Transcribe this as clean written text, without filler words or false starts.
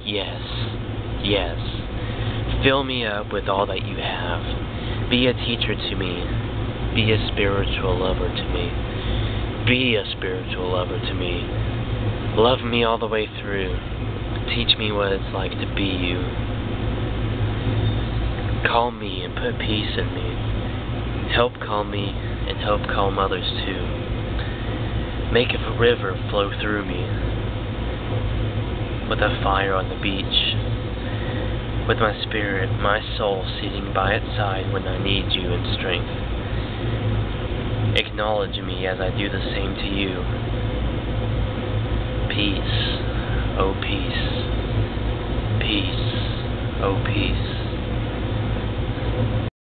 Yes, yes. Fill me up with all that you have. Be a teacher to me. Be a spiritual lover to me. Be a spiritual lover to me. Love me all the way through. Teach me what it's like to be you. Calm me and put peace in me. Help calm me and help calm others too. Make a river flow through me. With a fire on the beach. With my spirit, my soul sitting by its side when I need you in strength. Acknowledge me as I do the same to you. Peace, oh peace. Peace, oh peace.